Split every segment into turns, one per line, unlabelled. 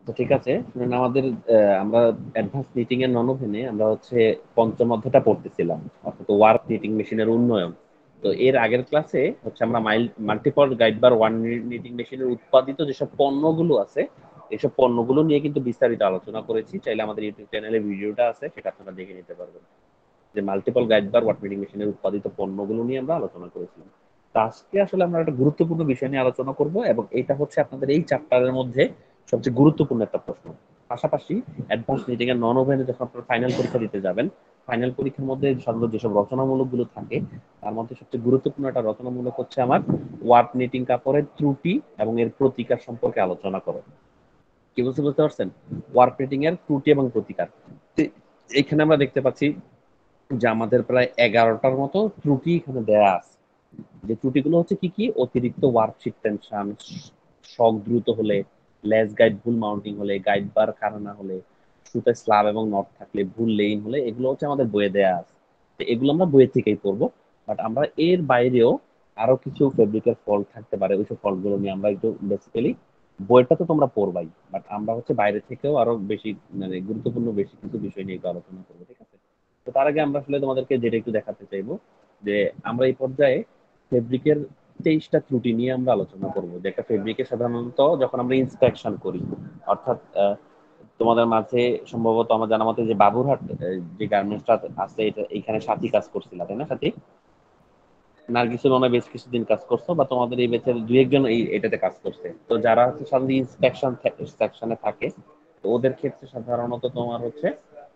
তো ঠিক আছে, শুনুন আমাদের আমরা অ্যাডভান্স নিটিং এর নন ওভেনে আমরা হচ্ছে পঞ্চম অধ্যায়টা পড়তেছিলাম, অর্থাৎ ওয়ার্ক নিটিং মেশিনের উন্নয়ন। তো এর আগের ক্লাসে হচ্ছে আমরা মাল্টিপল গাইড বার ওয়ান নিটিং মেশিনের উৎপাদিত যেসব পণ্যগুলো আছে, এইসব পণ্যগুলো নিয়ে কিন্তু বিস্তারিত আলোচনা করেছি। চাইলে আমাদের ইউটিউব চ্যানেলে ভিডিওটা আছে, সেটা আপনারা দেখে নিতে পারবেন। যে মাল্টিপল গাইড বার ওয়াট মিটিং মেশিনের উৎপাদিত পণ্যগুলো নিয়ে আমরা আলোচনা করেছিলাম। তো আজকে আসলে আমরা একটা গুরুত্বপূর্ণ বিষয় নিয়ে আলোচনা করব, এবং এটা হচ্ছে আপনাদের এই চ্যাপ্টারের মধ্যে সবচেয়ে গুরুত্বপূর্ণ একটা প্রশ্ন। পাশাপাশি অ্যাডভান্স নিটিং এর নন ওভেনে যখন আপনারা ফাইনাল পরীক্ষা দিতে যাবেন, ফাইনাল পরীক্ষার মধ্যে সাধারণত যেসব রচনামূলক গুলো থাকে, তার মধ্যে সবচেয়ে গুরুত্বপূর্ণ একটা রচনামূলক হচ্ছে আমার ওয়ার্ক নিটিং কাপড়ের ত্রুটি এবং এর প্রতিকার সম্পর্কে আলোচনা করো। কি বুঝতে বুঝতে পারছেন? ওয়ার্ক নিটিং এর ত্রুটি এবং প্রতিকার। এখানে আমরা দেখতে পাচ্ছি যে আমাদের প্রায় 11টার মতো ত্রুটি এখানে দেয়া আছে। যে ত্রুটিগুলো হচ্ছে কি কি: অতিরিক্ত ওয়ার্কশিট টেনশন, শক দ্রুত হলে, লেস গাইড ভুল মাউন্টিং হলে, গাইড বার খাড়া না হলে, সুতে স্লাব এবং নট থাকলে, ভুল লেইন হলে, এগুলো হচ্ছে আমাদের বইয়ে দেয়া আছে। তো এগুলো আমরা বইয়ে থেকেই পড়বো। বাট আমরা এর বাইরেও আরো কিছু ফেব্রিকের ফল্ট থাকতে পারে, ওইসব ফল্ট গুলো নিয়ে আমরা একটু বেসিক্যালি, বইটা তো তোমরা পড়বাই, বাট আমরা হচ্ছে বাইরে থেকেও আরো বেশি মানে গুরুত্বপূর্ণ বেশি কিছু বিষয় নিয়ে একটু আলোচনা করবো, ঠিক আছে? তো তার আগে আমরা আসলে তোমাদেরকে যেটা একটু দেখাতে চাইবো যে আমরা এই পর্যায়ে ফেব্রিকের 23টা ত্রুটি নিয়ে আমরা আলোচনা করব। যে একটা ফেব্রিকে সাধারণত যখন আমরা ইন্সপেকশন করি, অর্থাৎ তোমাদের মাঝে সম্ভবত আমার জানা মতে যে বাবুরহাট যে গার্মেন্টসটা আছে, এটা এখানে সাথী কাজ করছিল, তাই না? সাথী নার্গিসের মনে হয় বেশ কিছুদিন কাজ করছো, বা তোমাদের এই বেচের দুই একজন এই এটাতে কাজ করছে। তো যারা হচ্ছে সাধারণত ইন্সপেকশন সেকশনে থাকে, তো ওদের ক্ষেত্রে সাধারণত তোমার হচ্ছে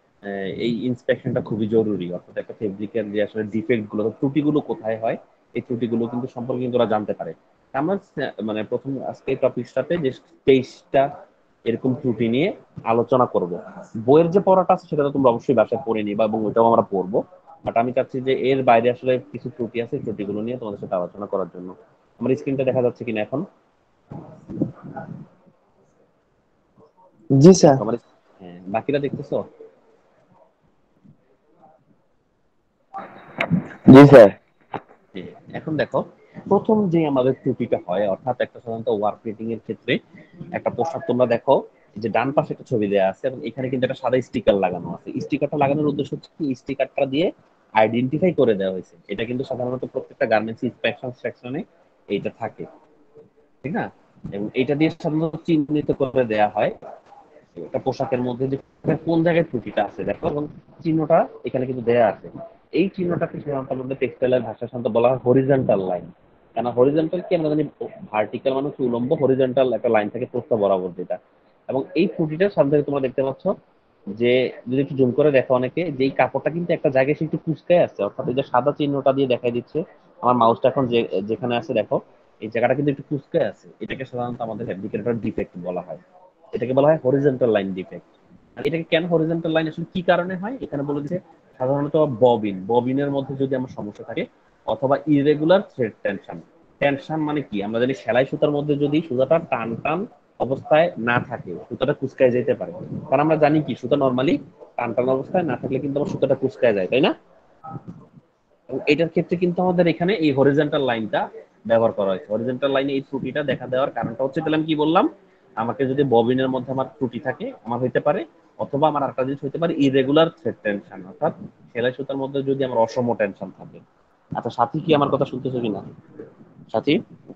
এই ইন্সপেকশনটা খুবই জরুরি। অর্থাৎ একটা ফেব্রিকের যে আসলে ডিফেক্ট গুলো, ত্রুটিগুলো কোথায় হয়, এই ত্রুটিগুলো কিন্তু সম্পর্কে কিন্তু ওরা জানতে পারে। আমরা মানে প্রথম আজকে টপিকটাতে যে 23টা এরকম ত্রুটি নিয়ে আলোচনা করব। বইয়ের যে পড়াটা আছে সেটা তো তোমরা অবশ্যই বাসায় পড়ে নিবা, এবং ওইটাও আমরা পড়বো। বাট আমি চাচ্ছি যে এর বাইরে আসলে কিছু ত্রুটি আছে, ত্রুটিগুলো নিয়ে তোমাদের সাথে আলোচনা করার জন্য। আমার স্ক্রিনটা দেখা যাচ্ছে কিনা এখন?
জি স্যার।
আমার হ্যাঁ, বাকিরা দেখতেছো?
জি স্যার।
যে এখন দেখো, প্রথম যে আমাদের ত্রুটিটা হয়, অর্থাৎ একটা সাধারণত ওয়ার্ক রেটিং এর ক্ষেত্রে একটা পোশাক তোমরা দেখো, যে ডান পাশে একটা ছবি দেওয়া আছে এবং এখানে কিন্তু একটা সাদা স্টিকার লাগানো আছে। স্টিকারটা লাগানোর উদ্দেশ্য হচ্ছে কি, স্টিকারটা দিয়ে আইডেন্টিফাই করে দেওয়া হয়েছে। এটা কিন্তু সাধারণত প্রত্যেকটা গার্মেন্টস ইন্সপেকশন সেকশনে এইটা থাকে, ঠিক না? এবং এটা দিয়ে সাধারণত চিহ্নিত করে দেওয়া হয় একটা পোশাকের মধ্যে যে কোন জায়গায় ত্রুটিটা আছে, দেখো, এবং চিহ্নটা এখানে কিন্তু দেয়া আছে। এই চিহ্নটাকে সাধারণত আমাদের টেক্সটাইলের ভাষার সাধারণত বলা হয় হরিজন্টাল লাইন। কেন হরিজন্টাল কি আমরা জানি, ভার্টিক্যাল মানে হচ্ছে উলম্ব, হরিজন্টাল একটা লাইন থাকে প্রস্থ বরাবর যেটা। এবং এই ত্রুটিটা সাধারণত তোমরা দেখতে পাচ্ছ যে, যদি একটু জুম করে দেখো, অনেকে যে এই কাপড়টা কিন্তু একটা জায়গায় সে একটু কুচকায় আছে, অর্থাৎ এই যে সাদা চিহ্নটা দিয়ে দেখাই দিচ্ছে, আমার মাউসটা এখন যে যেখানে আছে দেখো, এই জায়গাটা কিন্তু একটু কুচকায় আছে। এটাকে সাধারণত আমাদের ফ্যাব্রিকেটর ডিফেক্ট বলা হয়। এটাকে বলা হয় হরিজন্টাল লাইন ডিফেক্ট। আর এটাকে কেন হরিজন্টাল লাইন আসলে কি কারণে হয় এখানে বলে দিচ্ছে, সাধারণত ববিনের মধ্যে যদি আমার সমস্যা থাকে, অথবা ইরেগুলার থ্রেড টেনশন। টেনশন মানে কি, আমরা জানি সেলাই সুতার মধ্যে যদি সুতাটা টান টান অবস্থায় না থাকে, সুতাটা কুচকায় যেতে পারে। কারণ আমরা জানি কি, সুতা নর্মালি টান টান অবস্থায় না থাকলে কিন্তু আমার সুতাটা কুচকায় যায়, তাই না? এবং এটার ক্ষেত্রে কিন্তু আমাদের এখানে এই হরিজন্টাল লাইনটা ব্যবহার করা হয়েছে। হরিজন্টাল লাইনে এই ত্রুটিটা দেখা দেওয়ার কারণটা হচ্ছে, তাহলে আমি কি বললাম, আমাকে যদি ববিনের মধ্যে আমার ত্রুটি থাকে আমার হইতে পারে, অথবা আমার আরেকটা জিনিস হইতে পারে ইরেগুলার থ্রেড টেনশন, অর্থাৎ সেলাই সুতার মধ্যে যদি আমার অসম টেনশন থাকে। আচ্ছা সাথী, কি আমার কথা শুনতেছো কিনা? সাথী,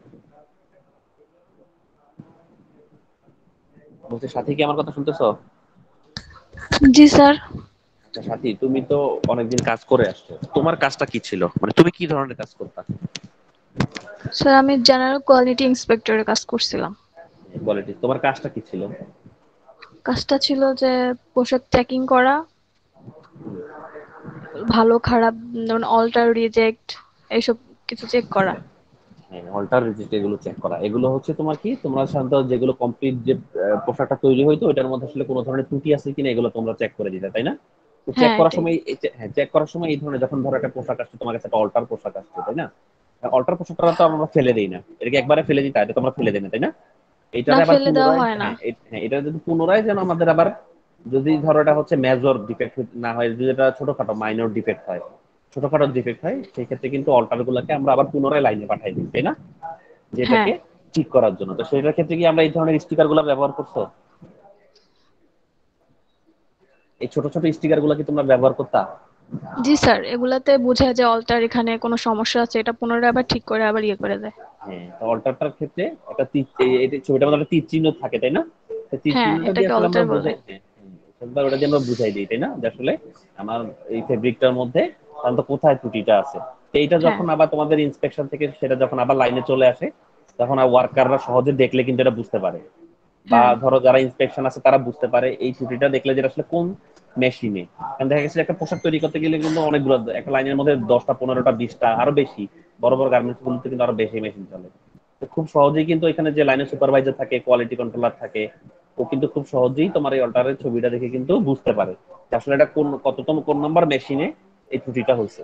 বলছি সাথী, কি আমার কথা শুনতেছো?
জি স্যার।
আচ্ছা সাথী, তুমি তো অনেকদিন কাজ করে আসছো, তোমার কাজটা কি ছিল, মানে তুমি কি ধরনের কাজ করতা?
স্যার আমি জেনারেল কোয়ালিটি ইন্সপেক্টরের কাজ করছিলাম।
কোয়ালিটি, তোমার কাজটা কি ছিল?
কাজটা ছিল যে পোশাক চেকিং করা, ভালো খারাপ, যেমন অল্টার রিজেক্ট, এইসব কিছু চেক করা।
হ্যাঁ, অল্টার রিজিট এগুলো চেক করা, এগুলো হচ্ছে তোমার কি, তোমরা সাধারণত যেগুলো কমপ্লিট যে পোশাকটা তৈরি হইতো ওইটার মধ্যে আসলে কোনো ধরনের ত্রুটি আছে কিনা এগুলো তোমরা চেক করে দিতে, তাই না? তো চেক
হ্যাঁ
করার
এটাই।
সময় হ্যাঁ, চেক করার সময় এই ধরনের যখন ধরো একটা পোশাক আসছে তোমার কাছে, একটা অল্টার পোশাক আসছে, তাই না? অল্টার পোশাকটা তো আমরা ফেলে দিই না, এটাকে একবারে ফেলে দিই, তাই তো আমরা ফেলে দিই না, তাই না?
না,
এটারে আবার
ফেলে দেওয়া
পুনরায়,
হয় না।
হ্যাঁ হ্যাঁ, এটা যদি পুনরায় যেন আমাদের আবার, যদি ধরো এটা হচ্ছে মেজর ডিফেক্ট না হয়, যদি এটা ছোটখাটো মাইনর ডিফেক্ট হয়, ছোটখাটো ডিফেক্ট হয়, সেই ক্ষেত্রে কিন্তু অল্টার গুলাকে আমরা আবার পুনরায় লাইনে পাঠাই দিই, তাই না?
হ্যাঁ।
যেটাকে ঠিক করার জন্য। তো সেটার ক্ষেত্রে কি আমরা এই ধরনের স্টিকার গুলা ব্যবহার করছো? এই ছোট ছোট স্টিকার গুলো কি তোমরা ব্যবহার করতা?
জি স্যার, এগুলাতে বোঝায় যে অল্টার এখানে কোনো সমস্যা আছে, এটা পুনরায় আবার ঠিক করে আবার ইয়ে করে দেয়।
হ্যাঁ, তো অল্টারটার ক্ষেত্রে একটা তীর, এই ছবিটার মধ্যে একটা তীর চিহ্ন থাকে তাই না? তো তীর
হ্যাঁ,
চিহ্নটা দিয়ে
এটাকে
আসলে আমরা
অল্টার বলে।
বুঝাই, হ্যাঁ হ্যাঁ, ওটা দিয়ে আমরা বুঝাই দিই তাই না, যে আসলে আমার এই ফেব্রিকটার মধ্যে সাধারণত কোথায় ত্রুটিটা আছে। তো এইটা
হ্যাঁ,
যখন আবার তোমাদের ইন্সপেকশন থেকে সেটা যখন আবার লাইনে চলে আসে, তখন আর ওয়ার্কাররা সহজে দেখলে কিন্তু এটা বুঝতে পারে, বা
হ্যাঁ,
ধরো যারা ইন্সপেকশন আছে তারা বুঝতে পারে এই ত্রুটিটা দেখলে যেটা আসলে কোন মেশিনে। কারণ দেখা গেছে একটা পোশাক তৈরি করতে গেলে কিন্তু অনেকগুলো, একটা লাইনের মধ্যে 10টা 15টা 20টা আরো বেশি, বড় বড় গার্মেন্টস গুলোতে কিন্তু আরো বেশি মেশিন চলে। তো খুব সহজেই কিন্তু এখানে যে লাইনের সুপারভাইজার থাকে, কোয়ালিটি কন্ট্রোলার থাকে, ও কিন্তু খুব সহজেই তোমার এই অল্টারের ছবিটা দেখে কিন্তু বুঝতে পারে যে আসলে এটা কোন কততম কোন নাম্বার মেশিনে এই ত্রুটিটা হয়েছে।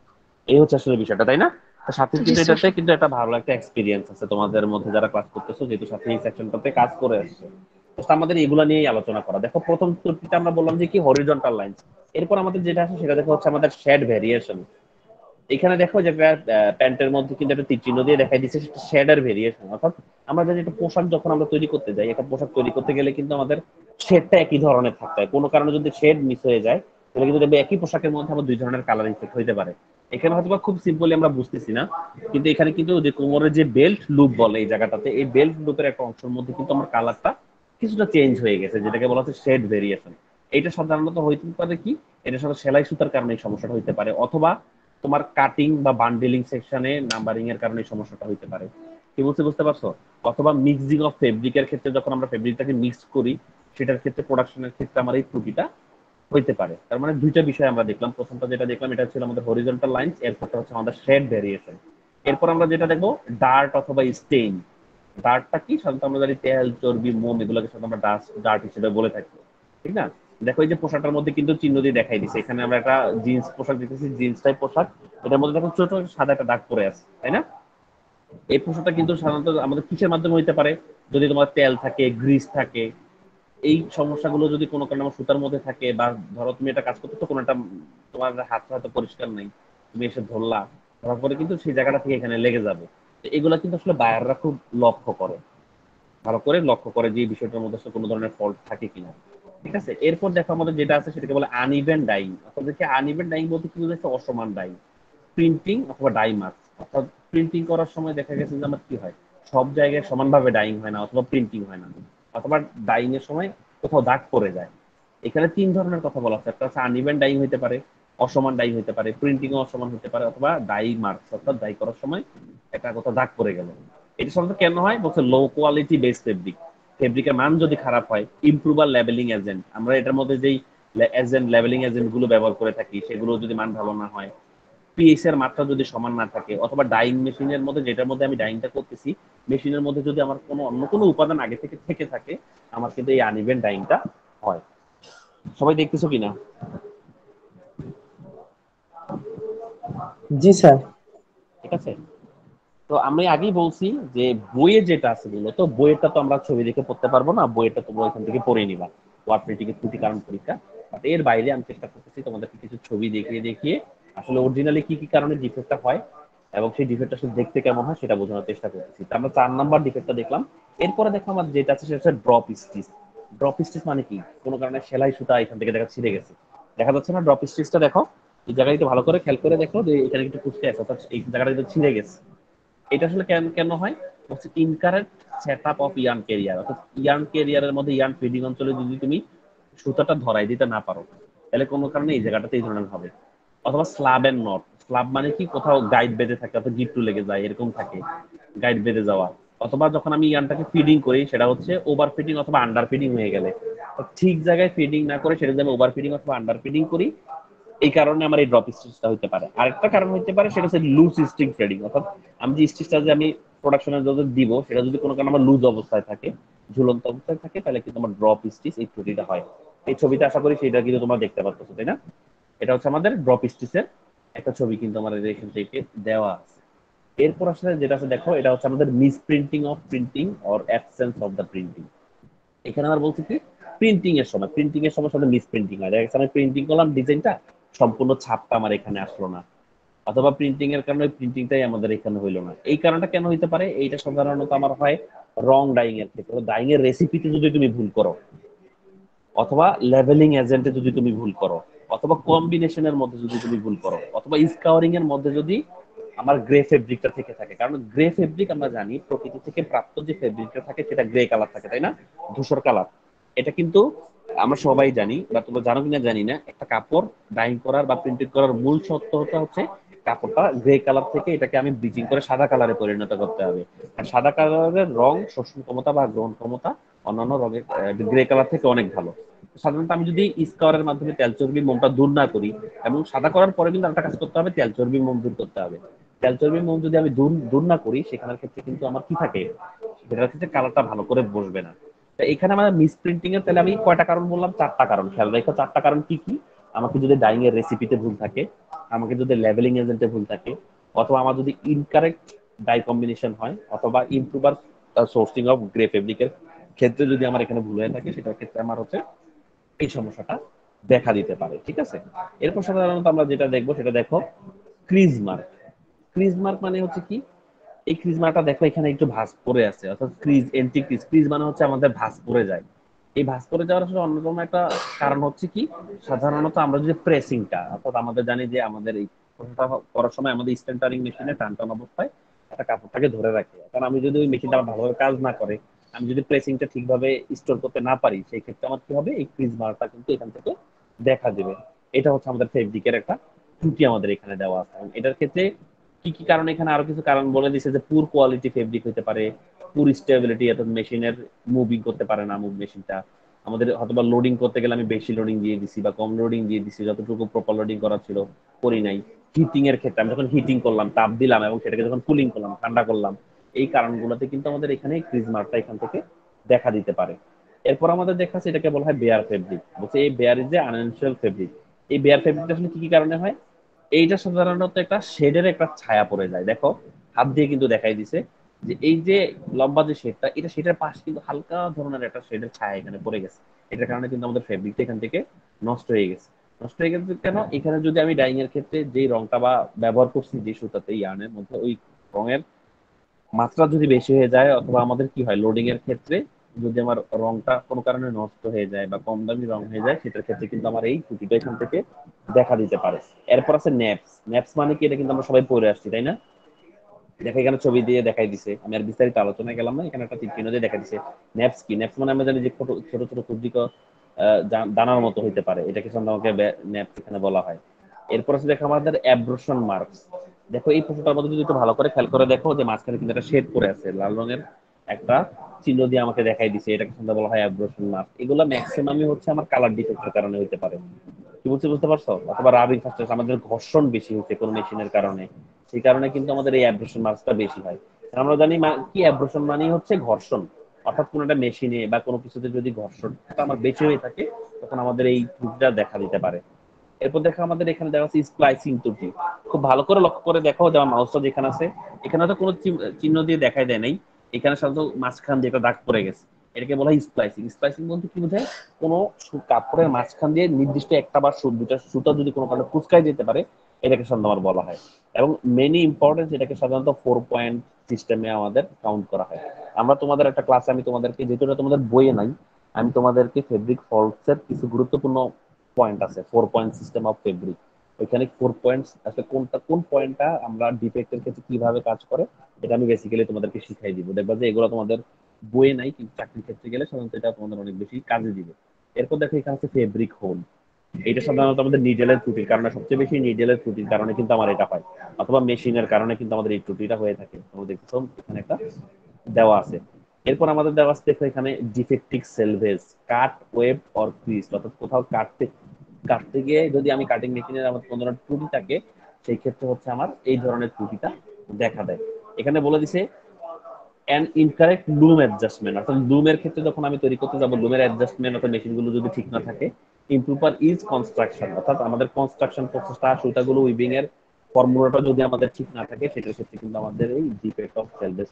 এই হচ্ছে আসলে বিষয়টা তাই না? তো সাথীর
জি
কিন্তু
স্যার।
এটাতে কিন্তু একটা ভালো একটা এক্সপিরিয়েন্স আছে তোমাদের মধ্যে যারা ক্লাস করতেছো, যেহেতু সাথী এই সেকশনটাতে কাজ করে আসছে। তো আমাদের এগুলা নিয়েই আলোচনা করা। দেখো প্রথম ত্রুটিটা আমরা বললাম যে কি হরিজন্টাল লাইন। এরপর আমাদের যেটা আছে সেটা দেখো হচ্ছে আমাদের শেড ভেরিয়েশন। এখানে দেখো যে প্যান্টের মধ্যে কিন্তু একটা তীর চিহ্ন দিয়ে দেখাই দিচ্ছে শেডের ভেরিয়েশন, অর্থাৎ আমরা যদি একটা পোশাক যখন আমরা তৈরি করতে যাই, একটা পোশাক তৈরি করতে গেলে কিন্তু আমাদের শেডটা একই ধরনের থাকতে হয়। কোনো কারণে যদি শেড মিস হয়ে যায় তাহলে কিন্তু দেখবে একই পোশাকের মধ্যে আমার দুই ধরনের কালার ইফেক্ট হইতে পারে। এখানে হয়তো খুব সিম্পলি আমরা বুঝতেছি না, কিন্তু এখানে কিন্তু যে কোমরের যে বেল্ট লুপ বলে এই জায়গাটাতে, এই বেল্ট লুপের একটা অংশের মধ্যে কিন্তু আমার কালারটা কিছুটা চেঞ্জ হয়ে গেছে, যেটাকে বলা হচ্ছে শেড ভেরিয়েশন। এটা সাধারণত হইতে পারে কি, এটা সাথে সেলাই সুতার কারণে এই সমস্যাটা হইতে পারে, অথবা তোমার কাটিং বা বান্ডেলিং সেকশনে নাম্বারিং এর কারণে সমস্যাটা হইতে পারে। কি বলতে বুঝতে পারছো? অথবা মিক্সিং অফ ফেব্রিকের ক্ষেত্রে যখন আমরা ফেব্রিকটাকে মিক্স করি, সেটার ক্ষেত্রে প্রোডাকশনের ক্ষেত্রে আমার এই ত্রুটিটা হইতে পারে। তার মানে দুইটা বিষয় আমরা দেখলাম। প্রথমটা যেটা দেখলাম এটা ছিল আমাদের হরিজন্টাল লাইনস, এরপরটা হচ্ছে আমাদের শেড ভেরিয়েশন। এরপর আমরা যেটা দেখবো ডার্ট অথবা স্টেইন। ডার্টটা কি, সাধারণত আমরা জানি তেল চর্বি মোম এগুলোকে সাধারণত আমরা ডার্ট হিসেবে বলে থাকি, ঠিক না? দেখো এই যে পোশাকটার মধ্যে কিন্তু চিহ্ন দিয়ে দেখাই দিচ্ছে, এখানে আমরা একটা জিন্স পোশাক দেখতেছি, জিন্স টাইপ পোশাক, এটার মধ্যে দেখো ছোট সাদা একটা দাগ পড়ে আছে তাই না? এই পোশাকটা কিন্তু সাধারণত আমাদের কিসের মাধ্যমে হইতে পারে? যদি তোমার তেল থাকে, গ্রিস থাকে, এই সমস্যাগুলো যদি কোনো কারণে আমার সুতার মধ্যে থাকে, বা ধরো তুমি এটা কাজ করতে তো কোনো একটা, তোমার হাত হয়তো পরিষ্কার নেই, তুমি এসে ধরলা, ধরার পরে কিন্তু সেই জায়গাটা থেকে এখানে লেগে যাবে। তো এগুলা কিন্তু আসলে বায়াররা খুব লক্ষ্য করে, ভালো করে লক্ষ্য করে যে এই বিষয়টার মধ্যে আসলে কোনো ধরনের ফল্ট থাকে কিনা। ঠিক আছে, এরপর দেখো আমাদের যেটা আছে সেটাকে বলে আনইভেন ডাইং। অর্থাৎ দেখি আনইভেন ডাইং বলতে কি বোঝাচ্ছে? অসমান ডাইং, প্রিন্টিং অথবা ডাই মার্ক। অর্থাৎ প্রিন্টিং করার সময় দেখা গেছে যে আমার কি হয়, সব জায়গায় সমানভাবে ডাইং হয় না, অথবা প্রিন্টিং হয় না, অথবা ডাইং এর সময় কোথাও দাগ পড়ে যায়। এখানে তিন ধরনের কথা বলা হচ্ছে, একটা হচ্ছে আনইভেন ডাইং হইতে পারে, অসমান ডাইং হইতে পারে, প্রিন্টিং অসমান হতে পারে, অথবা ডাই মার্কস অর্থাৎ ডাই করার সময় একটা কোথাও দাগ পড়ে গেল। এটা সাধারণত কেন হয় বলছে? লো কোয়ালিটি বেস ফেব্রিক, ফেব্রিকের মান যদি খারাপ হয়, ইমপ্রুভার লেবেলিং এজেন্ট, আমরা এটার মধ্যে যেই এজেন্ট লেবেলিং এজেন্ট গুলো ব্যবহার করে থাকি সেগুলো যদি মান ভালো না হয়, পিএইচ এর মাত্রা যদি সমান না থাকে, অথবা ডাইং মেশিনের মধ্যে যেটার মধ্যে আমি ডাইংটা করতেছি মেশিনের মধ্যে যদি আমার কোনো অন্য কোনো উপাদান আগে থেকে থেকে থাকে, আমার কিন্তু এই আনইভেন ডাইংটা হয়। সবাই দেখতেছো কিনা?
জি স্যার।
ঠিক আছে। তো আমি আগেই বলছি যে বইয়ে যেটা আছে মূলত, বইয়েরটা তো আমরা ছবি দেখে পড়তে পারবো না, বইয়েরটা তোমরা ওইখান থেকে পড়ে নিবা, ওয়ার্ড প্রিন্টিং এর ত্রুটি কারণ পরীক্ষা। বাট এর বাইরে আমি চেষ্টা করতেছি তোমাদেরকে কিছু ছবি দেখিয়ে দেখিয়ে আসলে অরিজিনালি কি কি কারণে ডিফেক্টটা হয় এবং সেই ডিফেক্টটা আসলে দেখতে কেমন হয় সেটা বোঝানোর চেষ্টা করতেছি। তো আমরা 4 নাম্বার ডিফেক্টটা দেখলাম। এরপরে দেখলাম আমার যেটা আছে সেটা হচ্ছে ড্রপ স্টিচ। ড্রপ স্টিচ মানে কি? কোনো কারণে সেলাই সুতা এখান থেকে দেখা ছিঁড়ে গেছে, দেখা যাচ্ছে না? ড্রপ স্টিচটা দেখো, এই জায়গাটা একটু ভালো করে খেয়াল করে দেখো যে এখানে একটু কুচকে আছে, অর্থাৎ এই জায়গাটা কিন্তু ছিঁড়ে গেছে। এটা আসলে কেন কেন হয়? হচ্ছে incorrect setup of yarn carrier, অর্থাৎ ইয়ার্ন ক্যারিয়ারের মধ্যে ইয়ার্ন ফিডিং অঞ্চলে যদি তুমি সুতাটা ধরাই দিতে না পারো, তাহলে কোনো কারণে এই জায়গাটাতে এই ধরনের হবে। অথবা স্লাব এন্ড নট, স্লাব মানে কি? কোথাও গাইড বেঁধে থাকে, অর্থাৎ গিট্টু লেগে যায়, এরকম থাকে, গাইড বেঁধে যাওয়া। অথবা যখন আমি ইয়ার্নটাকে ফিডিং করি সেটা হচ্ছে ওভার ফিডিং অথবা আন্ডার ফিডিং হয়ে গেলে, ঠিক জায়গায় ফিডিং না করে সেটা যদি আমি ওভার ফিডিং অথবা আন্ডার ফিডিং করি, এই কারণে আমার এই ড্রপ স্টিচটা হতে পারে। আরেকটা কারণ হতে পারে সেটা হচ্ছে লুজ স্টিং থ্রেডিং, অর্থাৎ আমি যে স্টিচটা যে আমি প্রোডাকশনে যদি দিব সেটা যদি কোনো কারণে আমার লুজ অবস্থায় থাকে, ঝুলন্ত অবস্থায় থাকে, তাহলে কিন্তু আমার ড্রপ স্টিচ এই ত্রুটিটা হয়। এই ছবিটা আশা করি সেটা কিন্তু তোমরা দেখতে পাচ্ছ তাই না? এটা হচ্ছে আমাদের ড্রপ স্টিচের একটা ছবি কিন্তু আমাদের এখান থেকে দেওয়া আছে। এরপর আসলে যেটা আছে দেখো, এটা হচ্ছে আমাদের miss printing of printing or absence of the printing. এখানে আমার বলছি কি, প্রিন্টিং এর সময় সাথে মিস প্রিন্টিং হয়। দেখা যাচ্ছে আমি প্রিন্টিং করলাম ডিজাইনটা, সম্পূর্ণ ছাপটা আমার এখানে আসলো না, অথবা প্রিন্টিং এর কারণে প্রিন্টিংটাই আমাদের এখানে হইলো না। এই কারণটা কেন হইতে পারে? এইটা সাধারণত আমার হয় রং ডাইং এর ক্ষেত্রে, ডাইং এর রেসিপিতে যদি তুমি ভুল করো, অথবা লেভেলিং এজেন্টে যদি তুমি ভুল করো, অথবা কম্বিনেশনের মধ্যে যদি তুমি ভুল করো, অথবা স্কাউরিং এর মধ্যে যদি আমার গ্রে ফেব্রিকটা থেকে থাকে। কারণ গ্রে ফেব্রিক আমরা জানি প্রকৃতি থেকে প্রাপ্ত যে ফেব্রিকটা থাকে সেটা গ্রে কালার থাকে, তাই না? ধূসর কালার। এটা কিন্তু আমরা সবাই জানি, বা তোমরা জানো কিনা জানি না, একটা কাপড় ডাইং করার বা প্রিন্টেড করার মূল সত্যটা হচ্ছে কাপড়টা গ্রে কালার থেকে এটাকে আমি ব্লিচিং করে সাদা কালারে পরিণত করতে হবে। আর সাদা কালারের রং শোষণ ক্ষমতা বা গ্রহণ ক্ষমতা অন্যান্য রঙের গ্রে কালার থেকে অনেক ভালো। সাধারণত আমি যদি স্কাওয়ারের মাধ্যমে তেল চর্বি মোমটা দূর না করি, এবং সাদা করার পরে কিন্তু একটা কাজ করতে হবে, তেল চর্বি মোম দূর করতে হবে। তেল চর্বি মোম যদি আমি দূর দূর না করি, সেখানের ক্ষেত্রে কিন্তু আমার কি থাকে, সেটার ক্ষেত্রে কালারটা ভালো করে বসবে না। তা এখানে আমার মিস প্রিন্টিং এর তাহলে আমি কয়টা কারণ বললাম? চারটা কারণ। খেয়াল রেখো চারটা কারণ কি কি। আমাকে যদি ডাইং এর রেসিপিতে ভুল থাকে, আমাকে যদি লেভেলিং এজেন্টে ভুল থাকে, অথবা আমার যদি ইনকারেক্ট ডাই কম্বিনেশন হয়, অথবা ইম্প্রুভার সোর্সিং অফ গ্রে ফেব্রিকের ক্ষেত্রে যদি আমার এখানে ভুল হয়ে থাকে, সেটার ক্ষেত্রে আমার হচ্ছে এই সমস্যাটা দেখা দিতে পারে। ঠিক আছে? এরপর সাধারণত আমরা যেটা দেখবো সেটা দেখো ক্রিজ মার্ক। ক্রিজ মার্ক মানে হচ্ছে কি? এই ক্রিজ মার্কটা দেখো এখানে একটু ভাঁজ পড়ে আছে, অর্থাৎ ক্রিজ, এন্টি ক্রিজ। ক্রিজ মানে হচ্ছে আমাদের ভাঁজ পড়ে যায়। এই ভাঁজ পড়ে যাওয়ার আসলে অন্যতম একটা কারণ হচ্ছে কি, সাধারণত আমরা যে প্রেসিংটা, অর্থাৎ আমাদের জানি যে আমাদের এই পোশাকটা করার সময় আমাদের স্টেন্টারিং মেশিনে টান টান অবস্থায় একটা কাপড়টাকে ধরে রাখে। কারণ আমি যদি ওই মেশিনটা ভালোভাবে কাজ না করে, আমি যদি প্রেসিংটা ঠিকভাবে স্টোর করতে না পারি, সেই ক্ষেত্রে আমার কি হবে, এই ক্রিজ মার্কটা কিন্তু এখান থেকে দেখা দেবে। এটা হচ্ছে আমাদের ফেব্রিকের একটা ত্রুটি আমাদের এখানে দেওয়া আছে। এবং এটার ক্ষেত্রে কি কি কারণ, এখানে আরো কিছু কারণ বলে দিছে, যে পুর কোয়ালিটি ফেব্রিক হতে পারে, পুর স্টেবিলিটি, অর্থাৎ মেশিনের মুভিং করতে পারে না মুভ মেশিনটা। আমাদের হয়তো বা লোডিং করতে গেলে আমি বেশি লোডিং দিয়ে দিছি বা কম লোডিং দিয়ে দিছি, যতটুকু প্রপার লোডিং করা ছিল করি নাই। হিটিং এর ক্ষেত্রে আমি যখন হিটিং করলাম, তাপ দিলাম, এবং সেটাকে যখন কুলিং করলাম, ঠান্ডা করলাম, এই কারণগুলোতে কিন্তু আমাদের এখানে ক্রিজ মার্কটা এখান থেকে দেখা দিতে পারে। এরপর আমাদের দেখা যাচ্ছে এটাকে বলা হয় বেয়ার ফেব্রিক। বলছে এই বেয়ার ইজ যে আনএনশিয়াল ফেব্রিক। এই বেয়ার ফেব্রিকটা আসলে কি কি কারণে হয়? এইটা সাধারণত একটা শেডের একটা ছায়া পড়ে যায়। দেখো হাত দিয়ে কিন্তু দেখাই দিছে যে এই যে লম্বা যে শেডটা, এটা শেডের পাশ কিন্তু হালকা ধরনের একটা শেডের ছায়া এখানে পড়ে গেছে। এটার কারণে কিন্তু আমাদের ফেব্রিকটা এখান থেকে নষ্ট হয়ে গেছে। নষ্ট হয়ে গেছে কেন? এখানে যদি আমি ডাইং এর ক্ষেত্রে যেই রংটা বা ব্যবহার করছি যে সুতাতে ইয়ার্নের মধ্যে, ওই রঙের মাত্রা যদি বেশি হয়ে যায়, অথবা আমাদের কি হয় লোডিং এর ক্ষেত্রে যদি আমার রংটা কোনো কারণে নষ্ট হয়ে যায় বা কম দামি রং হয়ে যায়, সেটার ক্ষেত্রে কিন্তু আমার এই ত্রুটিটা এখান থেকে দেখা দিতে পারে। এরপর আছে ন্যাপস। ন্যাপস মানে কি? এটা কিন্তু আমরা সবাই পড়ে আসছি, তাই না? দেখো এখানে ছবি দিয়ে দেখাই দিছে, আমি আর বিস্তারিত আলোচনায় গেলাম না, এখানে একটা চিহ্ন দিয়ে দেখা দিছে। ন্যাপস কি? ন্যাপস মানে আমরা জানি যে ছোট ছোট ছোট ক্ষুদ্রিত দানার মতো হইতে পারে, এটাকে সাধারণত আমাকে ন্যাপস এখানে বলা হয়। এরপর আছে দেখো আমাদের অ্যাব্রোশন মার্কস। দেখো এই ফটোটার মধ্যে যদি একটু ভালো করে খেয়াল করে দেখো, যে মাঝখানে কিন্তু একটা শেড পড়ে আছে লাল রঙের একটা চিহ্ন দিয়ে আমাকে দেখাই দিছে, এটাকে সাধারণত বলা হয় অ্যাব্রোশন মার্ক। এগুলো ম্যাক্সিমামই হচ্ছে আমার কালার ডিফেক্টের কারণে হতে পারে। কি বলছি বুঝতে পারছো? অথবা রাবিং ফাস্টার, আমাদের ঘর্ষণ বেশি হচ্ছে কোন মেশিনের কারণে, সেই কারণে কিন্তু আমাদের এই অ্যাব্রেশন মার্কসটা বেশি হয়। আমরা জানি কি অ্যাব্রেশন মানে হচ্ছে ঘর্ষণ। অর্থাৎ কোন একটা মেশিনে বা কোনো কিছুতে যদি ঘর্ষণটা আমার বেশি হয়ে থাকে, তখন আমাদের এই ত্রুটিটা দেখা দিতে পারে। এরপর দেখো আমাদের এখানে দেখা যাচ্ছে স্প্লাইসিং ত্রুটি। খুব ভালো করে লক্ষ্য করে দেখো যে আমার মাউসটা যেখানে আছে, এখানে তো কোনো চিহ্ন দিয়ে দেখাই দেয় নাই, এখানে সাধারণত মাঝখান দিয়ে একটা দাগ পড়ে গেছে। এটাকে বলা হয় স্প্লাইসিং। স্প্লাইসিং বলতে কি বোঝায়? কোনো কাপড়ের মাঝখান দিয়ে নির্দিষ্ট একটা বা দুটা সুতা যদি কোনো কারণে কুচকাই যেতে পারে, এটাকে সাধারণত আমার বলা হয়। এবং মেনি ইম্পর্টেন্স, এটাকে সাধারণত 4 পয়েন্ট সিস্টেমে আমাদের কাউন্ট করা হয়। আমরা তোমাদের একটা ক্লাসে আমি তোমাদেরকে, যেহেতু এটা তোমাদের বইয়ে নাই, আমি তোমাদেরকে ফেব্রিক ফলস এর কিছু গুরুত্বপূর্ণ পয়েন্ট আছে, 4 পয়েন্ট সিস্টেম অফ ফেব্রিক। ওইখানে 4 পয়েন্টস আসলে কোনটা কোন পয়েন্টটা আমরা ডিফেক্টের ক্ষেত্রে কিভাবে কাজ করে, এটা আমি বেসিক্যালি তোমাদেরকে শিখাই দিব। দেখবা যে এগুলো তোমাদের বইয়ে নাই, কিন্তু চাকরির ক্ষেত্রে গেলে সাধারণত এটা তোমাদের অনেক বেশি কাজে দিবে। এরপর দেখো এখানে আছে ফেব্রিক হোল। এটা সাধারণত আমাদের নিডেলের ত্রুটির কারণে, সবচেয়ে বেশি নিডেলের ত্রুটির কারণে কিন্তু আমার এটা হয়, অথবা মেশিনের কারণে কিন্তু আমাদের এই ত্রুটিটা হয়ে থাকে। তোমরা দেখছো এখানে একটা দেওয়া আছে। এরপর আমাদের দেওয়া আছে দেখো এখানে defective selvedge, cut, web or crease, অর্থাৎ কোথাও কাটতে কাটতে গিয়ে যদি আমি কাটিং মেশিনের আমার কোনো ধরনের ত্রুটি থাকে, সেই ক্ষেত্রে হচ্ছে আমার এই ধরনের ত্রুটিটা দেখা দেয়। এখানে বলে দিছে অ্যান ইনকারেক্ট লুম অ্যাডজাস্টমেন্ট, অর্থাৎ লুমের ক্ষেত্রে যখন আমি তৈরি করতে যাবো, লুমের অ্যাডজাস্টমেন্ট অর্থাৎ মেশিনগুলো যদি ঠিক না থাকে। ইম্প্রুভার ইজ কনস্ট্রাকশন, অর্থাৎ আমাদের কনস্ট্রাকশন প্রসেসটা, সুতাগুলো উইভিং এর ফর্মুলাটা যদি আমাদের ঠিক না থাকে, সেটার ক্ষেত্রে কিন্তু আমাদের এই ডিফেক্ট অফ সেলভেজ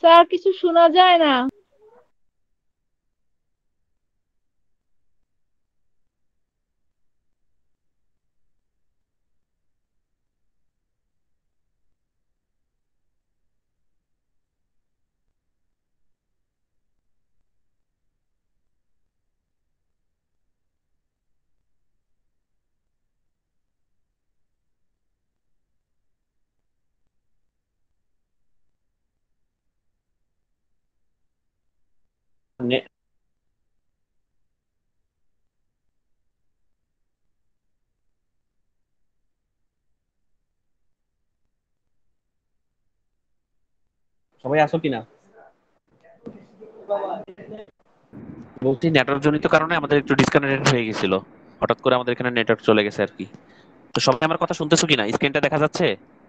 স্যার কিছু শোনা যায় না।
নে- সবাই আসো কিনা? বলছি নেটওয়ার্ক জনিত কারণে আমাদের একটু ডিসকানেক্টেড হয়ে গেছিল, হঠাৎ করে আমাদের এখানে নেটওয়ার্ক চলে গেছে আর কি। তো সবাই আমার কথা শুনতেছো কিনা? স্ক্রিনটা দেখা যাচ্ছে?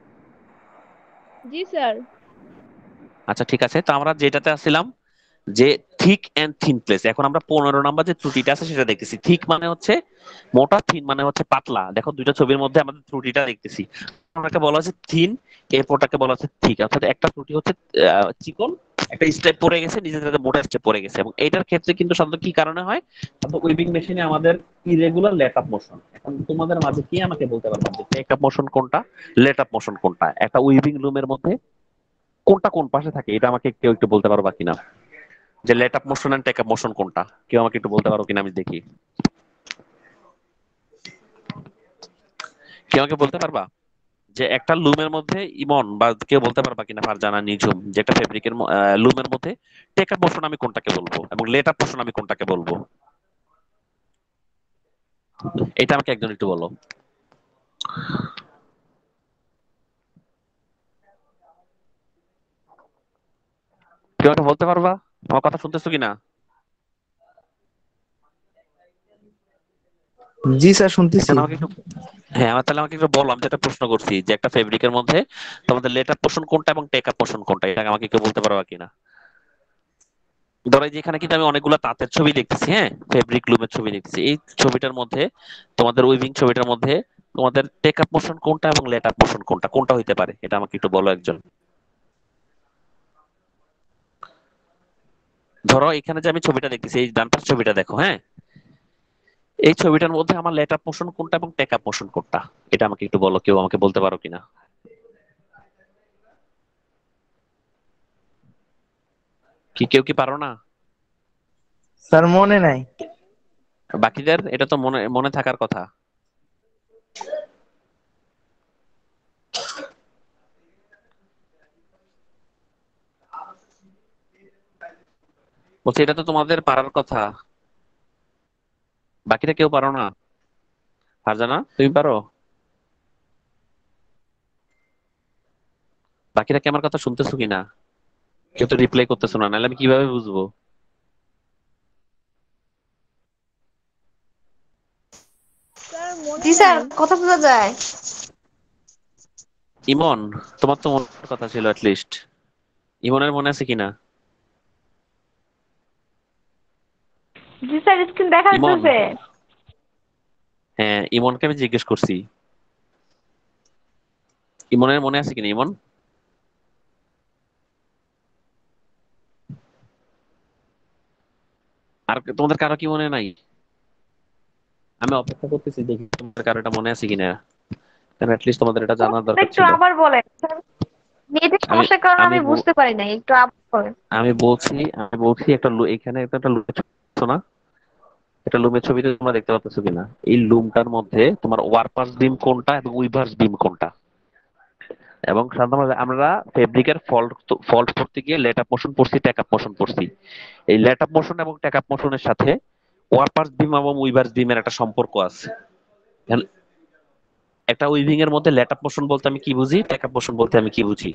জি স্যার।
আচ্ছা ঠিক আছে, তো আমরা যেটাতে আসছিলাম যে থিক এন্ড থিন প্লেস, এখন আমরা 15 নম্বর যে ত্রুটিটা আছে সেটা দেখতেছি। থিক মানে হচ্ছে মোটা, থিন মানে হচ্ছে পাতলা। দেখো দুইটা ছবির মধ্যে আমাদের ত্রুটিটা দেখতেছি। একটা বলা হচ্ছে থিন, এরপরটাকে বলা হচ্ছে থিক। অর্থাৎ একটা ত্রুটি হচ্ছে চিকন, একটা স্টেপ পড়ে গেছে, নিজের সাথে মোটা স্টেপ পড়ে গেছে। এবং এটার ক্ষেত্রে কিন্তু সাধারণত কি কারণে হয়? উইভিং মেশিনে আমাদের ইরেগুলার লেট আপ মোশন। এখন তোমাদের মাঝে কি আমাকে বলতে পারবা যে টেক আপ মোশন কোনটা, লেট আপ মোশন কোনটা? একটা উইভিং লুমের মধ্যে কোনটা কোন পাশে থাকে, এটা আমাকে কেউ একটু বলতে পারবা কিনা? যে let up motion and take up motion কোনটা, কেউ আমাকে একটু বলতে পারো কিনা, আমি দেখি। কেউ আমাকে বলতে পারবা যে একটা লুমের মধ্যে, ইমন বা কেউ বলতে পারবা কিনা, ফারজানা, নিঝুম, যে একটা ফেব্রিকের লুমের মধ্যে টেক আপ মোশন আমি কোনটাকে বলবো এবং লেট আপ মোশন আমি কোনটাকে বলবো? এটা আমাকে একজন একটু বলো। কেউ আমাকে বলতে পারবা? আমার কথা শুনতেছো কিনা?
জি স্যার, শুনতেছি।
একজন আমাকে একটু, হ্যাঁ আমার, তাহলে আমাকে একটু বলো। আমি যেটা প্রশ্ন করছি যে একটা ফেব্রিকের মধ্যে তোমাদের লেট আপ পোর্শন কোনটা এবং টেক আপ পোর্শন কোনটা, এটা আমাকে কেউ বলতে পারবা কিনা? ধরো এই যে এখানে কিন্তু আমি অনেকগুলো তাঁতের ছবি দেখতেছি, হ্যাঁ, ফেব্রিক লুমের ছবি দেখতেছি। এই ছবিটার মধ্যে, তোমাদের উইভিং ছবিটার মধ্যে তোমাদের টেক আপ মোশন কোনটা এবং লেট আপ মোশন কোনটা, কোনটা হইতে পারে? এটা আমাকে একটু বলো একজন। ধরো এখানে যে আমি ছবিটা দেখতেছি, এই ডান পাশের ছবিটা দেখো, হ্যাঁ, এই ছবিটার মধ্যে আমার লেট আপ মোশন কোনটা এবং টেক আপ মোশন কোনটা, এটা আমাকে একটু বলো। কেউ আমাকে বলতে পারো কিনা? কেউ কি পারো না?
স্যার মনে নাই।
বাকিদের এটা তো মনে মনে থাকার কথা। বলছি এটা তো তোমাদের পারার কথা। বাকিরা কেউ পারো না? ফারজানা তুমি পারো? বাকিরা কি আমার কথা শুনতেছো কিনা? কেউ তো রিপ্লাই করতেছো না, নাহলে আমি কিভাবে বুঝবো?
স্যার মনে
জি স্যার,
নাই।
কথা বোঝা যায়।
ইমন, তোমার তো মনের কথা ছিল লিস্ট। ইমনের মনে আছে কিনা?
জি স্যার, স্ক্রিন দেখা
ইমন,
যাচ্ছে।
হ্যাঁ ইমনকে আমি জিজ্ঞেস করছি, ইমনের মনে আছে কিনা। ইমন, আর তোমাদের কারো কি মনে নাই? আমি অপেক্ষা করতেছি দেখি তোমাদের কারো এটা মনে আছে কিনা, কারণ লিস্ট তোমাদের এটা জানার দরকার
একটু
ছিল।
আবার বলেন স্যার, নেটের
আমি
সমস্যার কারণে
আমি
আমি বুঝতে পারি নাই, একটু আবার বলেন।
আমি বলছি একটা এখানে একটা লুমের ছবি দেখছো না? একটা লুমের ছবিতে তোমরা দেখতে পাচ্ছ কিনা? এই লুমটার মধ্যে তোমার ওয়ারপাস বিম কোনটা এবং উইভার্স বিম কোনটা? এবং সাধারণত আমরা ফেব্রিকের ফল্ট ফল্ট করতে গিয়ে লেট আপ মোশন পড়ছি, ট্যাক আপ মোশন পড়ছি। এই লেট আপ মোশন এবং ট্যাক আপ মোশনের সাথে ওয়ারপাস বিম এবং উইভার্স বিমের একটা সম্পর্ক আছে। এখন একটা উইভিং এর মধ্যে লেট আপ মোশন বলতে আমি কি বুঝি, ট্যাক আপ মোশন বলতে আমি কি বুঝি?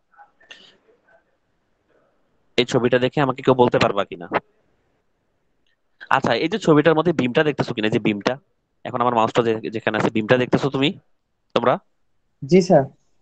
এই ছবিটা দেখে আমাকে কেউ বলতে পারবা কিনা? আচ্ছা এই যে ছবিটার মধ্যে বিমটা দেখতেছো কিনা, যে বিমটা, এখন আমার মাউসটা যেখানে আছে, বিমটা দেখতেছো তুমি তোমরা?
জি স্যার।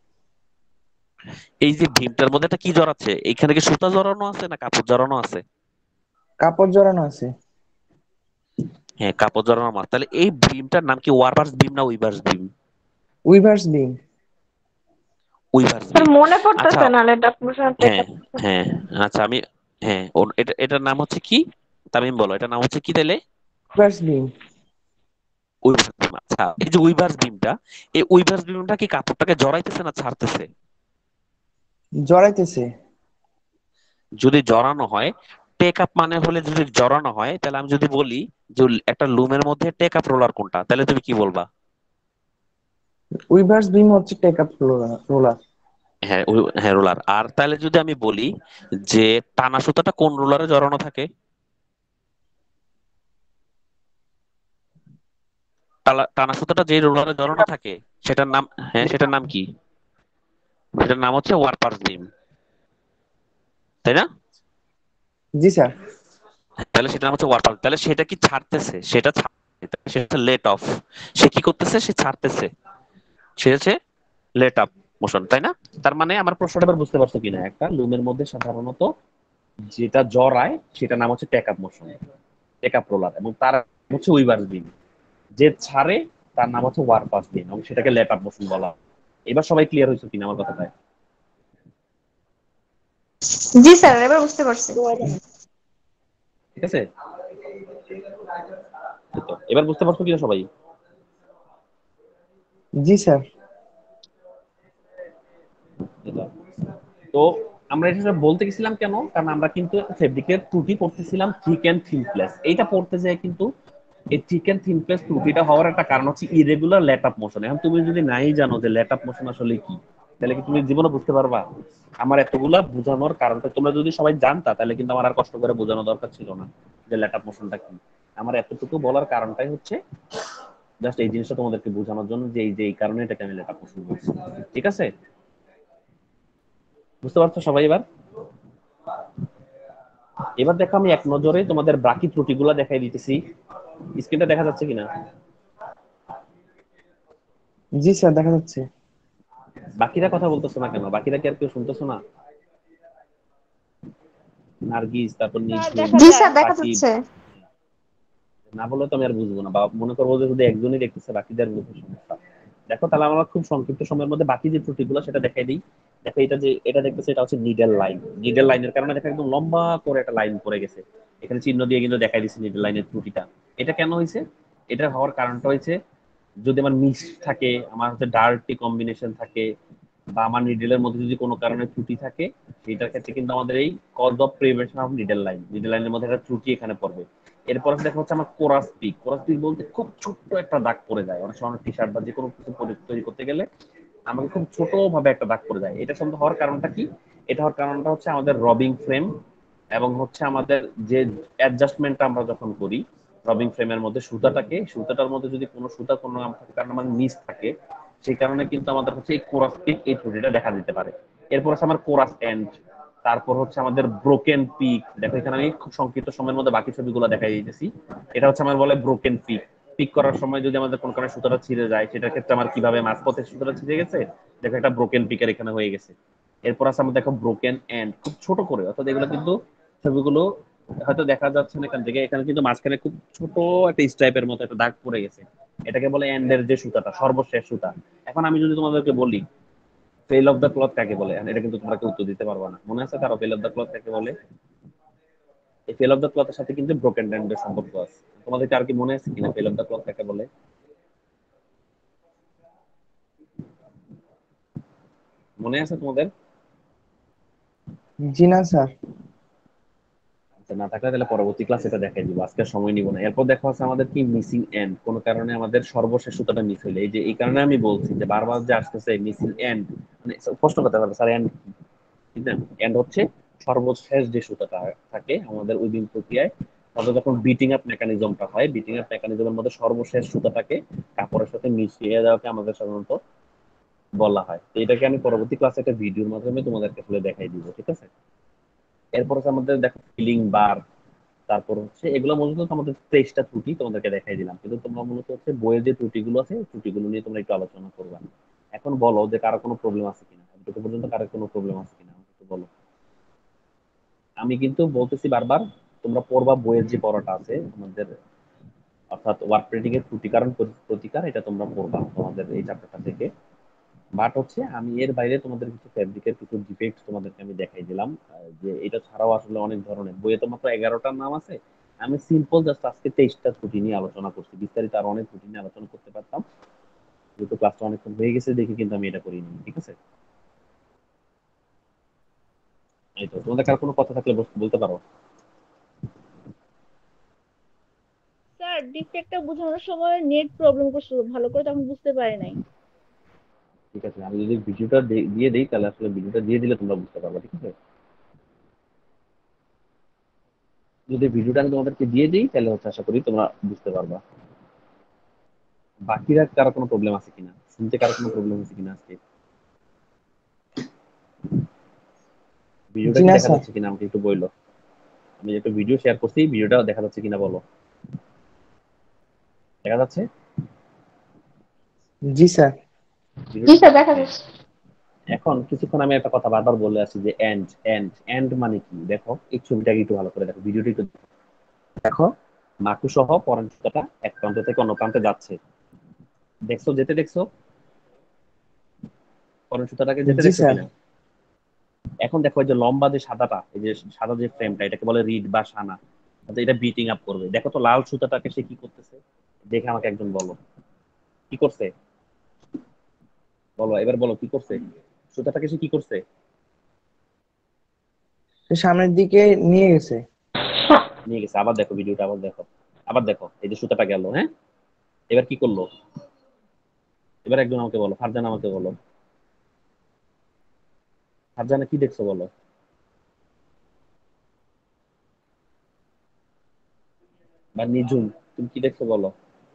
এই যে বিমটার মধ্যে একটা কি জড়াচ্ছে, এইখানে কি সুতা জড়ানো আছে না কাপড় জড়ানো আছে?
কাপড় জড়ানো আছে।
হ্যাঁ কাপড় জড়ানো মাছ। তাহলে এই বিমটার নাম কি ওয়ারপাস বিম না weaver's beam?
Weaver's beam.
Weaver's
sir
beam.
মনে
আচ্ছা,
পড়তেছে না লেট মোশন
হ্যাঁ হ্যাঁ, আচ্ছা আমি, হ্যাঁ এটার নাম হচ্ছে কি, তামিম বলো এটার নাম হচ্ছে কি তাইলে?
Reverse beam.
Weaver's beam. আচ্ছা, এই যে উইভার্স বিমটা, এই উইভার্স বিমটা কি কাপড়টাকে জড়াইতেছে না ছাড়তেছে?
জড়াইতেছে।
যদি জড়ানো হয়, টেক আপ মানে হলে যদি জড়ানো হয়, তাহলে আমি যদি বলি যে একটা লুমের মধ্যে টেক আপ রোলার কোনটা, তাহলে তুমি কি বলবা?
উইভার্স বিম হচ্ছে টেক আপ রোলার।
হ্যাঁ হ্যাঁ রোলার। আর তাহলে যদি আমি বলি যে টানা সুতাটা কোন রোলারে জড়ানো থাকে, টানা সুতাটা যে রোলারে জড়ানো থাকে সেটার নাম, হ্যাঁ সেটার নাম কি? সেটার নাম হচ্ছে ওয়ার্পার্স বিম, তাই না?
জি স্যার।
তাহলে সেটার নাম হচ্ছে ওয়ার্পার্স। তাহলে সেটা কি ছাড়তেছে? সেটা লেট অফ। সে কি করতেছে? সে ছাড়তেছে। সে হচ্ছে লেট আপ মোশন, তাই না? তার মানে আমার প্রশ্নটা এবার বুঝতে পারছো কিনা, একটা লুমের মধ্যে সাধারণত যেটা জড়ায় সেটা নাম হচ্ছে take up motion, take up roller, এবং তার হচ্ছে উইভার্স বিম। যে ছাড়ে তার নাম হচ্ছে ওয়ার্পাস বিম, এবং সেটাকে লেট আপ মোশন বলা হয়। এবার সবাই ক্লিয়ার হয়েছে কিনা আমার কথাটা?
জি স্যার এবার বুঝতে পারছি।
ঠিক আছে, তো এবার বুঝতে পারছো কিনা সবাই?
জি স্যার।
তো আমরা এটা বলতে গেছিলাম কেন, কারণ আমরা কিন্তু ফেব্রিকের ত্রুটি পড়তেছিলাম থিক এন্ড থিন প্লেস। এইটা পড়তে যায় কিন্তু এই থিক এন্ড থিন প্লেস ত্রুটিটা হওয়ার একটা কারণ হচ্ছে ইরেগুলার লেট আপ মোশন। এখন তুমি যদি নাই জানো যে লেট আপ মোশন আসলে কি, তাহলে কি তুমি জীবনে বুঝতে পারবা? আমার এতগুলা বোঝানোর কারণটা তোমরা যদি সবাই জানতা, তাহলে কিন্তু আমার আর কষ্ট করে বোঝানো দরকার ছিল না যে লেট আপ মোশনটা কি। আমার এতটুকু বলার কারণটাই হচ্ছে জাস্ট এই জিনিসটা তোমাদেরকে বোঝানোর জন্য, যে এই কারণে এটাকে আমি লেট আপ মোশন বলছি। ঠিক আছে, বুঝতে পারছো সবাই এবার? এবার দেখো আমি এক নজরে তোমাদের বাকি ত্রুটিগুলো দেখাই দিতেছি। স্ক্রিনটা দেখা যাচ্ছে কিনা?
জি স্যার দেখা যাচ্ছে।
বাকিরা কথা বলতেছো না কেন? বাকিরা কি আর কেউ শুনতেছো না? নার্গিস, তারপর
স্যার
নিঝুম,
দেখা
জি
যায়।
স্যার দেখা
সাকিব।
যাচ্ছে।
না বললে তো আমি আর বুঝবো না, বা মনে করবো যে শুধু একজনই দেখতেছে, বাকিদের বুঝতে সমস্যা। দেখো তাহলে আমরা খুব সংক্ষিপ্ত সময়ের মধ্যে বাকি যে ত্রুটিগুলো সেটা দেখাই দিই। দেখো এটা যে এটা দেখতেছে, এটা হচ্ছে নিডল লাইন। নিডল লাইনের কারণে দেখো একদম লম্বা করে একটা লাইন পড়ে গেছে। এখানে চিহ্ন দিয়ে কিন্তু দেখাই দিচ্ছে নিডল লাইনের ত্রুটিটা। এটা কেন হয়েছে? এটা হওয়ার কারণটা হয়েছে, যদি আমার মিক্স থাকে, আমার হচ্ছে ডার্টি কম্বিনেশন থাকে, বা আমার নিডলের মধ্যে যদি কোনো কারণে ত্রুটি থাকে, সেটার ক্ষেত্রে কিন্তু আমাদের এই cause of prevention of needle line, needle লাইনের মধ্যে একটা ত্রুটি এখানে পড়বে। এরপর দেখা হচ্ছে আমার কোরাস পিক। কোরাস পিক বলতে খুব ছোট্ট একটা দাগ পড়ে যায় অনেক সময় টি শার্ট বা যে কোনো কিছু তৈরি করতে গেলে আমাকে খুব ছোট ভাবে একটা দাগ পড়ে যায়। এটা সম্ভব হওয়ার কারণটা কি? এটা হওয়ার কারণটা হচ্ছে আমাদের রবিং ফ্রেম, এবং হচ্ছে আমাদের যে অ্যাডজাস্টমেন্টটা আমরা যখন করি রবিং ফ্রেমের মধ্যে সুতাটার মধ্যে যদি কোনো সুতা কোনো কারণে আমার মিস থাকে, সেই কারণে কিন্তু আমাদের হচ্ছে এই কোরাস পিক, এই ত্রুটিটা দেখা দিতে পারে। এরপর হচ্ছে আমার কোরাস এন্ড, তারপর হচ্ছে আমাদের ব্রোকেন পিক। দেখো এখানে আমি খুব সংক্ষিপ্ত সময়ের মধ্যে বাকি ছবিগুলো দেখাই দিতেছি। এটা হচ্ছে আমার বলে ব্রোকেন পিক। পিক করার সময় যদি আমাদের কোনো কারণে সুতাটা ছিঁড়ে যায়, সেটার ক্ষেত্রে আমার কিভাবে মাঝপথে সুতাটা ছিঁড়ে গেছে, দেখো একটা ব্রোকেন পিকের এখানে হয়ে গেছে। এরপর আছে আমরা দেখো ব্রোকেন এন্ড, খুব ছোট করে, অর্থাৎ এগুলো কিন্তু ছবিগুলো হয়তো দেখা যাচ্ছে না এখান থেকে, এখানে কিন্তু মাঝখানে খুব ছোট একটা স্ট্রাইপের মতো একটা দাগ পড়ে গেছে। এটাকে বলে এন্ডের যে সুতাটা, সর্বশেষ সুতা। এখন আমি যদি তোমাদেরকে বলি ফেল অফ দ্য ক্লথ কাকে বলে, এটা কিন্তু তোমরা কেউ উত্তর দিতে পারবে না। মনে আছে কারো ফেল অফ দ্য ক্লথ কাকে বলে? এই ফেল অফ দ্য ক্লথের সাথে কিন্তু ব্রোকেন এন্ডের সম্পর্ক আছে। তোমাদের আর কি মনে আছে কিনা ফেল অফ দ্য ক্লথ কাকে বলে? মনে আছে তোমাদের?
জি না স্যার।
আচ্ছা, না থাকলে তাহলে পরবর্তী ক্লাস এটা দেখাই দিব, আজকে সময় নিব না। এরপর দেখা হচ্ছে আমাদের কি মিসিং এন্ড, কোন কারণে আমাদের সর্বশেষ সুতাটা মিস হইলে, এই যে এই কারণে আমি বলছি যে বারবার যে আসতেছে মিসিং এন্ড, মানে প্রশ্ন করতে পারবে স্যার এন্ড ঠিক না? এন্ড হচ্ছে সর্বশেষ যে সুতাটা থাকে আমাদের উইভিং প্রক্রিয়ায়, তারপর যখন বিটিং আপ মেকানিজমটা হয়, বিটিং আপ মেকানিজমের মধ্যে সর্বশেষ সুতাটাকে কাপড়ের সাথে মিশিয়ে দেওয়াকে আমাদের সাধারণত বলা হয়। তো এটাকে আমি পরবর্তী ক্লাসে একটা ভিডিওর মাধ্যমে তোমাদেরকে আসলে দেখাই দিব, ঠিক আছে? এরপর হচ্ছে আমাদের দেখো ফিলিং বার, তারপর হচ্ছে এগুলো মূলত আমাদের 23টা ত্রুটি তোমাদেরকে দেখাই দিলাম, কিন্তু তোমরা মূলত হচ্ছে বইয়ের যে ত্রুটিগুলো আছে ত্রুটিগুলো নিয়ে তোমরা একটু আলোচনা করবে। এখন বলো যে কারো কোনো প্রবলেম আছে কিনা, এতটুকু পর্যন্ত কারো কোনো প্রবলেম আছে কিনা আমাকে একটু বলো। আমি কিন্তু বলতেছি বারবার, তোমরা পড়বা বইয়ের যে পড়াটা আছে আমাদের, অর্থাৎ ওয়ার্ক প্রিন্টিং এর ত্রুটি কারণ প্রতিকার, এটা তোমরা পড়বা তোমাদের এই চ্যাপ্টারটা থেকে। বাট হচ্ছে আমি এর বাইরে তোমাদের কিছু ফেব্রিকের কিছু ডিফেক্ট তোমাদেরকে আমি দেখাই দিলাম, যে এটা ছাড়াও আসলে অনেক ধরনের বইয়ে তো মাত্র 11টার নাম আছে। আমি সিম্পল জাস্ট আজকে 23টা ত্রুটি নিয়ে আলোচনা করছি, বিস্তারিত আরো অনেক ত্রুটি নিয়ে আলোচনা করতে পারতাম, যেহেতু ক্লাসটা অনেকক্ষণ হয়ে গেছে দেখে কিন্তু আমি এটা করিনি। ঠিক আছে, এই তো তোমাদের কার কোনো কথা থাকলে বলতে পারো।
স্যার ডিফেক্টটা বোঝানোর সময় নেট প্রবলেম করছিল, ভালো করে তখন বুঝতে পারি নাই।
ঠিক আছে, আমি যদি ভিডিওটা দিয়ে দিই তাহলে আসলে ভিডিওটা দিয়ে দিলে তোমরা বুঝতে পারবে। ঠিক আছে, যদি ভিডিওটা আমি তোমাদেরকে দিয়ে দিই তাহলে হচ্ছে আশা করি তোমরা বুঝতে পারবা। বাকিরা কারো কোনো প্রবলেম আছে কিনা, শুনতে কারো কোনো প্রবলেম আছে কিনা আজকে, ভিডিওটা
জি
কি
না
দেখা
স্যার।
যাচ্ছে কিনা আমাকে একটু বললো। আমি একটা ভিডিও শেয়ার করছি, ভিডিওটা দেখা যাচ্ছে কিনা বলো। দেখা যাচ্ছে
জি স্যার।
জি
ভিডিওটা?
স্যার দেখা
হ্যাঁ।
যাচ্ছে।
এখন কিছুক্ষণ আমি একটা কথা বারবার বলে আসছি যে এন্ড এন্ড এন্ড মানে কি। দেখো এই ছবিটাকে একটু ভালো করে দেখো, ভিডিওটা একটু দেখো। মাকু সহ পরের সুতাটা এক প্রান্ত থেকে অন্য প্রান্তে যাচ্ছে, দেখছো? যেতে দেখছো? পরের সুতাটাকে যেতে
জি
দেখছো
স্যার।
কিনা? এখন দেখো এই যে লম্বা যে সাদাটা, এই যে সাদা যে ফ্রেমটা, এটাকে বলে রিড বা সানা। আচ্ছা, এটা বিটিং আপ করবে। দেখো তো লাল সুতাটাকে সে কি করতেছে, দেখে আমাকে একজন বলো কি করছে। বলো, এবার বলো কি করছে, সুতাটাকে সে কি করছে।
সে সামনের দিকে নিয়ে গেছে।
নিয়ে গেছে। আবার দেখো ভিডিওটা, আবার দেখো, আবার দেখো এই যে সুতাটা গেল। হ্যাঁ, এবার কি করলো, এবার একজন আমাকে বলো, ফারজানা আমাকে বলো, ফারজানা কি দেখছো বলো। বা নিঝুম, তুমি কি দেখছো বলো।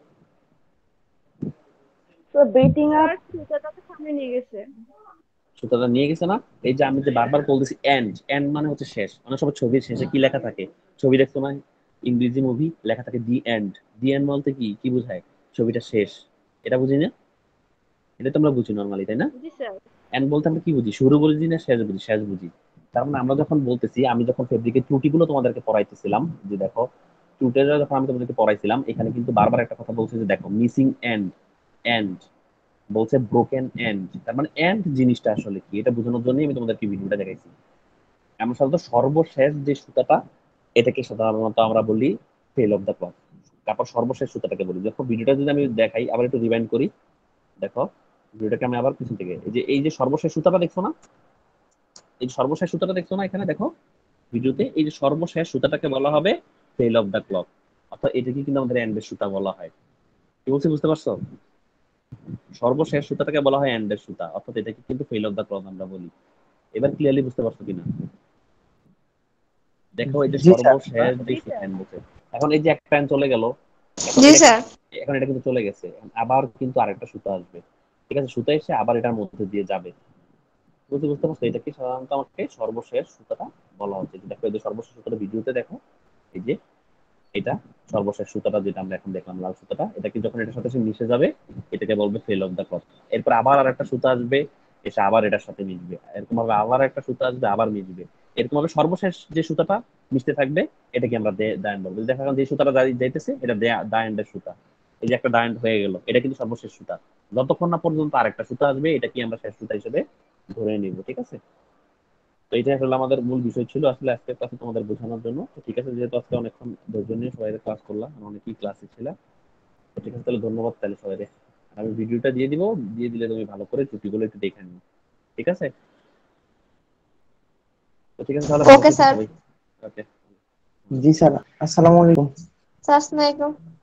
তো বেটিং আপ।
স্যার সুতাটাকে সামনে নিয়ে গেছে।
সুতাটা নিয়ে গেছে না? এই যে আমি যে বারবার বলতেছি এন্ড এন্ড মানে হচ্ছে শেষ। অনেক সময় ছবির শেষে কি লেখা থাকে, ছবি দেখছো না, ইংরেজি মুভি লেখা থাকে দি এন্ড। দি এন্ড বলতে কি কি বোঝায়, ছবিটা শেষ। এটা বুঝি না? এটা তোমরা বুঝি নর্মালি, তাই না?
জি স্যার।
এন্ড বলতে আমরা কি বুঝি, শুরু বুঝি না শেষ বুঝি? শেষ বুঝি। তার মানে আমরা যখন বলতেছি, আমি যখন ফেব্রিকের ত্রুটিগুলো তোমাদেরকে পড়াইতেছিলাম, যে দেখো ত্রুটিটা যখন আমি তোমাদেরকে পড়াইছিলাম, এখানে কিন্তু বারবার একটা কথা বলছে যে দেখো মিসিং এন্ড, এন্ড বলছে ব্রোকেন এন্ড। তার মানে এন্ড জিনিসটা আসলে কি এটা বোঝানোর জন্যই আমি তোমাদেরকে ভিডিওটা দেখাইছি। আমরা সাধারণত সর্বশেষ যে সুতাটা, এটাকে সাধারণত আমরা বলি ফেল অফ দ্য ক্লথ। তারপর সর্বশেষ সুতাটাকে বলি। দেখো ভিডিওটা যদি আমি দেখাই, আবার একটু রিভাইন্ড করি, দেখো ভিডিওটাকে আমি আবার পিছন থেকে, এই যে সর্বশেষ সুতাটা দেখছো না, এই যে সর্বশেষ সুতাটা দেখছো না, এখানে দেখো ভিডিওতে এই যে সর্বশেষ সুতাটাকে বলা হবে ফেল অফ দ্য ক্লথ। অর্থাৎ এটাকে কিন্তু আমাদের এন্ডের সুতা বলা হয়। কি বলছি বুঝতে পারছো? সর্বশেষ সুতাটাকে বলা হয় এন্ডের সুতা, অর্থাৎ এটাকে কিন্তু ফেল অফ দ্য ক্লথ আমরা বলি। এবার ক্লিয়ারলি বুঝতে পারছো কিনা দেখো, এই যে
জি স্যার।
সর্বশেষ যে
জি
সুতা
স্যার।
এন্ড বলছে। এখন এই যে এক প্যান চলে গেল, এখন
জি
এটা
স্যার।
এখন এটা কিন্তু চলে গেছে, আবার কিন্তু আরেকটা সুতা আসবে। ঠিক আছে, সুতা এসে আবার এটার মধ্যে দিয়ে যাবে। বুঝতে বুঝতে পারছো, এটাকে সাধারণত আমাকে সর্বশেষ সুতাটা বলা হচ্ছে। যে দেখো এই যে সর্বশেষ সুতাটা ভিডিওতে দেখো, এই যে এটা সর্বশেষ সুতাটা যেটা আমরা এখন দেখলাম লাল সুতাটা, এটা কিন্তু যখন এটার সাথে এসে মিশে যাবে, এটাকে বলবে ফেল অফ দ্য ক্লথ। এরপর আবার আর একটা সুতা আসবে, এসে আবার এটার সাথে মিশবে, এরকম ভাবে আবার একটা সুতা আসবে, আবার মিশবে। এরকম ভাবে সর্বশেষ যে সুতাটা মিশতে থাকবে, এটাকে আমরা দা এন্ড বলবো। দেখা গেল যে সুতাটা যাইতেছে, এটা দা এন্ডের সুতা। এই যে একটা দা এন্ড হয়ে গেল, এটা কিন্তু সর্বশেষ সুতা। যতক্ষণ না পর্যন্ত আরেকটা সুতা আসবে, এটা কি আমরা শেষ সুতা হিসেবে ধরে নিব। ঠিক আছে, তো এইটাই আসলে আমাদের মূল বিষয় ছিল আসলে আজকের ক্লাসে তোমাদের বোঝানোর জন্য। তো ঠিক আছে, যেহেতু আজকে অনেকক্ষণ ধৈর্য নিয়ে সবাই ক্লাস করলাম, অনেকেই ক্লাসে ছিল, তো ঠিক আছে তাহলে ধন্যবাদ তাহলে সবাই। আমি ভিডিওটা দিয়ে দিব, দিয়ে দিলে তুমি ভালো করে ত্রুটিগুলো একটু দেখে নিও। ঠিক আছে, তো ঠিক আছে তাহলে ভালো
ওকে
থেকো
স্যার।
সবাই। ওকে।
জি স্যার। আসসালামু আলাইকুম।
স্যার আসসালামু আলাইকুম।